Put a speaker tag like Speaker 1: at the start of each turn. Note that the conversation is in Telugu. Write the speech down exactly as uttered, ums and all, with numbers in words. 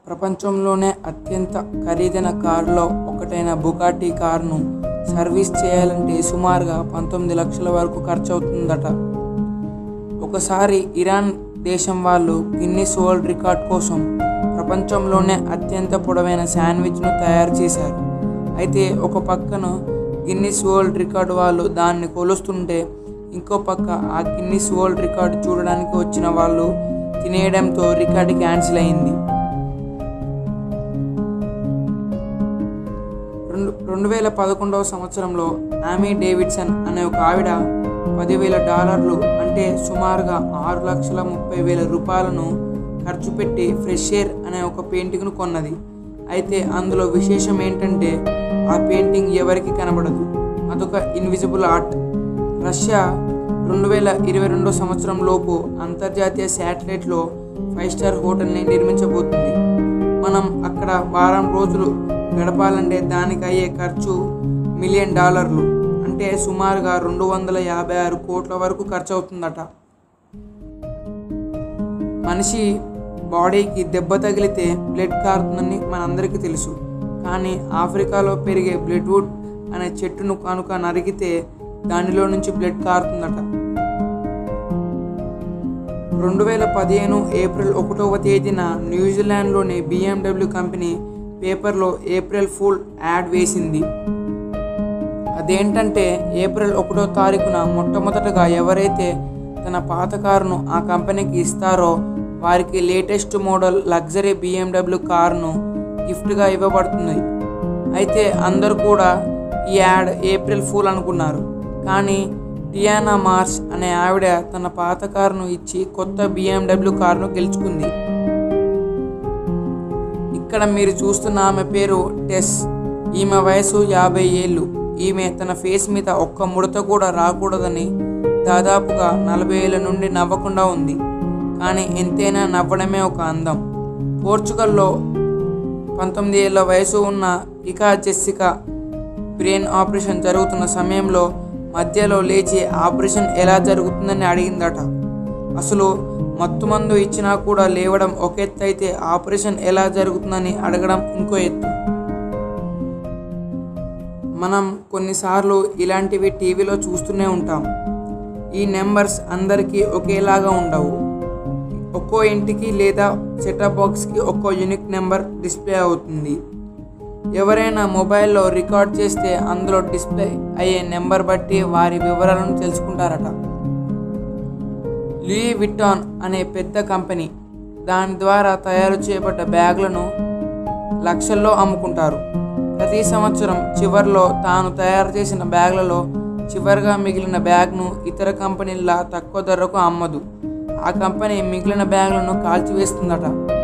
Speaker 1: ప్రపంచంలోనే అత్యంత ఖరీదైన కారులో ఒకటైన బుగాటి కారును సర్వీస్ చేయాలంటే సుమారుగా పంతొమ్మిది లక్షల వరకు ఖర్చు అవుతుందట. ఒకసారి ఇరాన్ దేశం వాళ్ళు గిన్నిస్ వరల్డ్ రికార్డ్ కోసం ప్రపంచంలోనే అత్యంత పొడవైన శాండ్విచ్ను తయారు చేశారు. అయితే ఒక పక్కన గిన్నిస్ వరల్డ్ రికార్డ్ వాళ్ళు దాన్ని కొలుస్తుంటే ఇంకో పక్క ఆ గిన్నిస్ వరల్డ్ రికార్డ్ చూడడానికి వచ్చిన వాళ్ళు తినేయడంతో రికార్డు క్యాన్సిల్ అయింది. రెండు రెండు వేల పదకొండవ సంవత్సరంలో ఆమీ డేవిడ్సన్ అనే ఒక ఆవిడ పదివేల డాలర్లు అంటే సుమారుగా ఆరు లక్షల ముప్పై వేల రూపాయలను ఖర్చు పెట్టి ఫ్రెష్ ఎయిర్ అనే ఒక పెయింటింగ్ను కొన్నది. అయితే అందులో విశేషం ఏంటంటే ఆ పెయింటింగ్ ఎవరికి కనబడదు, అదొక ఇన్విజిబుల్ ఆర్ట్. రష్యా రెండు వేల ఇరవై రెండో సంవత్సరం లోపు అంతర్జాతీయ శాటిలైట్లో ఫైవ్ స్టార్ హోటల్ని నిర్మించబోతుంది. మనం అక్కడ వారం రోజులు గడపాలంటే దానికి అయ్యే ఖర్చు మిలియన్ డాలర్లు అంటే సుమారుగా రెండు వందల యాభై ఆరు కోట్ల వరకు ఖర్చు అవుతుందట. మనిషి బాడీకి దెబ్బ తగిలితే బ్లడ్ కారుతుందని మనందరికీ తెలుసు. కానీ ఆఫ్రికాలో పెరిగే బ్లడ్ వుడ్ అనే చెట్టును కనుక నరికితే దానిలో నుంచి బ్లడ్ కారుతుందట. రెండు వేల పదిహేను ఏప్రిల్ ఒకటవ తేదీన న్యూజిలాండ్లోని బిఎండబ్ల్యూ కంపెనీ పేపర్లో ఏప్రిల్ ఫూల్ యాడ్ వేసింది. అదేంటంటే ఏప్రిల్ ఒకటో తారీఖున మొట్టమొదటగా ఎవరైతే తన పాత కారును ఆ కంపెనీకి ఇస్తారో వారికి లేటెస్ట్ మోడల్ లగ్జరీ బిఎండబ్ల్యూ కారును గిఫ్ట్గా ఇవ్వబడుతుంది. అయితే అందరూ కూడా ఈ యాడ్ ఏప్రిల్ ఫూల్ అనుకున్నారు. కానీ టియానా మార్ష్ అనే ఆవిడ తన పాత కారును ఇచ్చి కొత్త బిఎండబ్ల్యూ కారును గెలుచుకుంది. ఇక్కడ మీరు చూస్తున్న ఆమె పేరు టెస్. ఈమె వయసు యాభై ఏళ్ళు. ఈమె తన ఫేస్ మీద ఒక్క ముడత కూడా రాకూడదని దాదాపుగా నలభై ఏళ్ళ నుండి నవ్వకుండా ఉంది. కానీ ఎంతైనా నవ్వడమే ఒక అందం. పోర్చుగల్లో పంతొమ్మిది ఏళ్ళ వయసు ఉన్న ఇకా జెస్సికా బ్రెయిన్ ఆపరేషన్ జరుగుతున్న సమయంలో మధ్యలో లేచి ఆపరేషన్ ఎలా జరుగుతుందని అడిగిందట. అసలు మత్తుమందు ఇచ్చినా కూడా లేవడం ఒక ఎత్తు అయితే ఆపరేషన్ ఎలా జరుగుతుందని అడగడం ఇంకో ఎత్తు. మనం కొన్నిసార్లు ఇలాంటివి టీవీలో చూస్తూనే ఉంటాం. ఈ నెంబర్స్ అందరికీ ఒకేలాగా ఉండవు. ఒక్కో ఇంటికి లేదా సెటప్ బాక్స్కి ఒక్కో యూనిక్ నెంబర్ డిస్ప్లే అవుతుంది. ఎవరైనా మొబైల్లో రికార్డ్ చేస్తే అందులో డిస్ప్లే అయ్యే నెంబర్ బట్టి వారి వివరాలను తెలుసుకుంటారట. లూయి విట్టాన్ అనే పెద్ద కంపెనీ దాని ద్వారా తయారు చేయబడ్డ బ్యాగ్లను లక్షల్లో అమ్ముకుంటారు. ప్రతి సంవత్సరం చివరిలో తాను తయారు చేసిన బ్యాగ్లలో చివరిగా మిగిలిన బ్యాగ్ను ఇతర కంపెనీల తక్కువ ధరకు అమ్మదు. ఆ కంపెనీ మిగిలిన బ్యాగ్లను కాల్చివేస్తుందట.